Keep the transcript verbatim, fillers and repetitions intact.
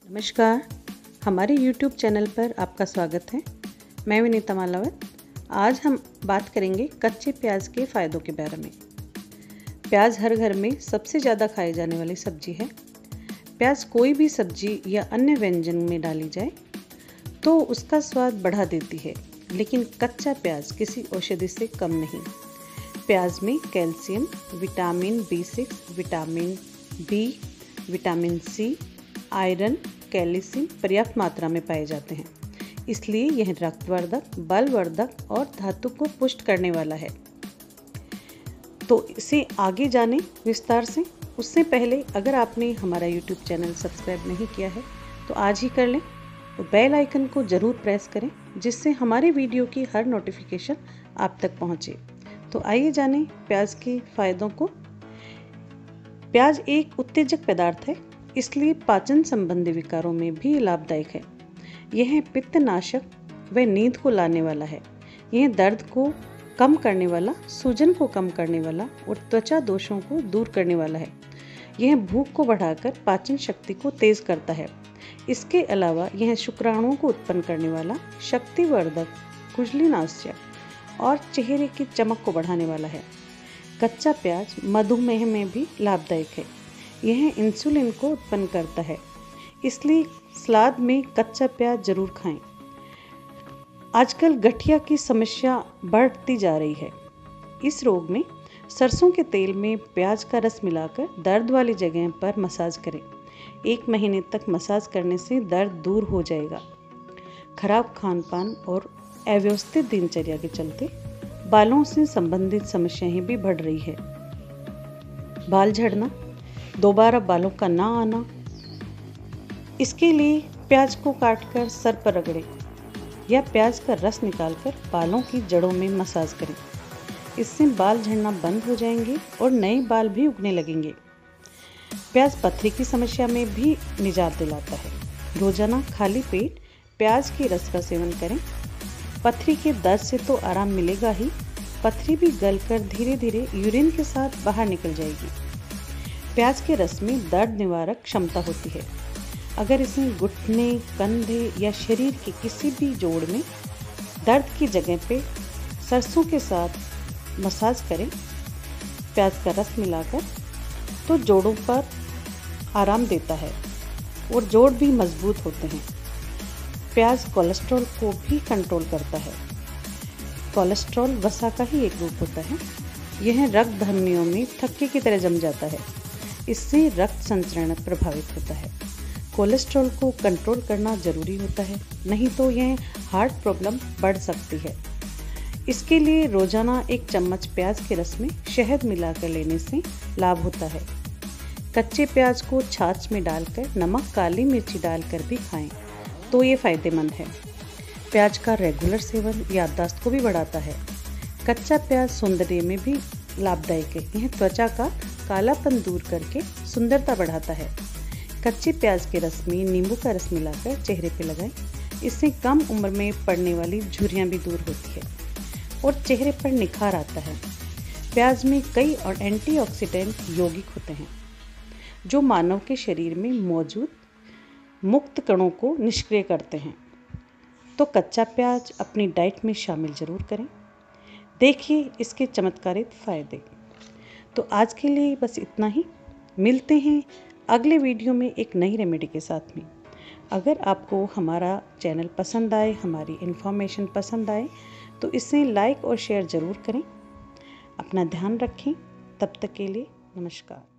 नमस्कार, हमारे YouTube channel पर आपका स्वागत है। मैं विनीता मालावत। आज हम बात करेंगे कच्चे प्याज के फ़ायदों के बारे में। प्याज हर घर में सबसे ज़्यादा खाई जाने वाली सब्जी है। प्याज कोई भी सब्जी या अन्य व्यंजन में डाली जाए तो उसका स्वाद बढ़ा देती है, लेकिन कच्चा प्याज किसी औषधि से कम नहीं। प्याज में calcium, vitamin B six, vitamin B, vitamin C, iron, calcium पर्याप्त मात्रा में पाए जाते हैं। इसलिए यह रक्तवर्धक, बलवर्धक और धातु को पुष्ट करने वाला है। तो इसे आगे जाने विस्तार से, उससे पहले अगर आपने हमारा यूट्यूब चैनल सब्सक्राइब नहीं किया है तो आज ही कर लें और बेल आइकन को ज़रूर प्रेस करें, जिससे हमारे वीडियो की हर नोटिफिकेशन आप तक पहुंचे। तो आइए जानें प्याज के फायदों को। प्याज एक उत्तेजक पदार्थ है, इसलिए पाचन संबंधी विकारों में भी लाभदायक है। यह पित्तनाशक व नींद को लाने वाला है। यह दर्द को कम करने वाला, सूजन को कम करने वाला और त्वचा दोषों को दूर करने वाला है। यह भूख को बढ़ाकर पाचन शक्ति को तेज करता है। इसके अलावा यह शुक्राणुओं को उत्पन्न करने वाला, शक्तिवर्धक, खुजलीनाशक और चेहरे की चमक को बढ़ाने वाला है। कच्चा प्याज मधुमेह में भी लाभदायक है। यह इंसुलिन को उत्पन्न करता है, इसलिए सलाद में कच्चा प्याज जरूर खाएं। आजकल गठिया की समस्या बढ़ती जा रही है। इस रोग में सरसों के तेल में प्याज का रस मिलाकर दर्द वाली जगह पर मसाज करें। एक महीने तक मसाज करने से दर्द दूर हो जाएगा। खराब खान पान और अव्यवस्थित दिनचर्या के चलते बालों से संबंधित समस्याएं भी बढ़ रही है। बाल झड़ना, दोबारा बालों का ना आना, इसके लिए प्याज को काटकर सर पर रगड़ें या प्याज का रस निकालकर बालों की जड़ों में मसाज करें। इससे बाल झड़ना बंद हो जाएंगे और नए बाल भी उगने लगेंगे। प्याज पथरी की समस्या में भी निजात दिलाता है। रोजाना खाली पेट प्याज के रस का सेवन करें। पथरी के दर्द से तो आराम मिलेगा ही, पथरी भी गलकर धीरे धीरे यूरिन के साथ बाहर निकल जाएगी। प्याज के रस में दर्द निवारक क्षमता होती है। अगर इसे घुटने, कंधे या शरीर के किसी भी जोड़ में दर्द की जगह पे सरसों के साथ मसाज करें, प्याज का रस मिलाकर, तो जोड़ों पर आराम देता है और जोड़ भी मजबूत होते हैं। प्याज कोलेस्ट्रॉल को भी कंट्रोल करता है। कोलेस्ट्रॉल वसा का ही एक रूप होता है। यह रक्त धमनियों में थक्के की तरह जम जाता है। इससे रक्त संचरण प्रभावित होता है। कोलेस्ट्रॉल को कंट्रोल करना जरूरी होता है, नहीं तो यह हार्ट प्रॉब्लम बढ़ सकती है। इसके लिए रोजाना एक चम्मच प्याज के रस में शहद मिलाकर लेने से लाभ होता है। कच्चे प्याज को छाछ में डालकर नमक, काली मिर्ची डालकर भी खाएं तो ये फायदेमंद है। प्याज का रेगुलर सेवन याददाश्त को भी बढ़ाता है। कच्चा प्याज सौंदर्य में भी लाभदायक है। यह त्वचा का कालापन दूर करके सुंदरता बढ़ाता है। कच्चे प्याज के रस में नींबू का रस मिलाकर चेहरे पे लगाएं। इससे कम उम्र में पड़ने वाली झुर्रियां भी दूर होती है और चेहरे पर निखार आता है। प्याज में कई और एंटीऑक्सीडेंट यौगिक होते हैं जो मानव के शरीर में मौजूद मुक्त कणों को निष्क्रिय करते हैं। तो कच्चा प्याज अपनी डाइट में शामिल जरूर करें। देखिए इसके चमत्कारित फायदे। तो आज के लिए बस इतना ही। मिलते हैं अगले वीडियो में एक नई रेमेडी के साथ में। अगर आपको हमारा चैनल पसंद आए, हमारी इन्फॉर्मेशन पसंद आए, तो इसे लाइक और शेयर ज़रूर करें। अपना ध्यान रखें। तब तक के लिए नमस्कार।